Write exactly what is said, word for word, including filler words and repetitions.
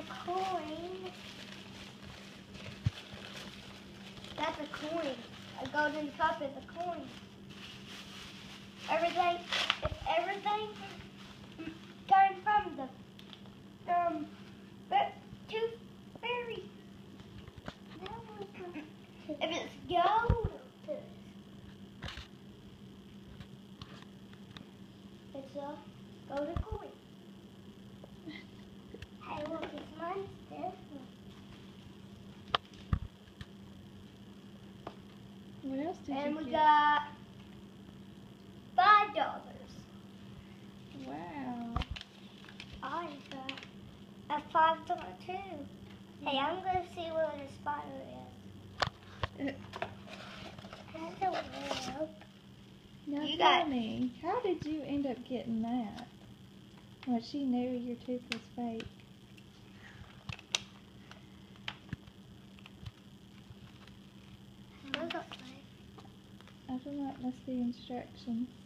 coin. That's a coin. A golden cup is a coin. Everything, if everything came from the um, but two fairies. If it's gold, it's a golden coin. Hey, look, it's mine's different. What else did and you we get? got five dollars. Wow. I got a five dollar too. Hey, I'm gonna see what the spider is. That's a web. Now You tell got- me, how did you end up getting that? When she knew your tooth was fake. Look up, I don't know, it must be instructions.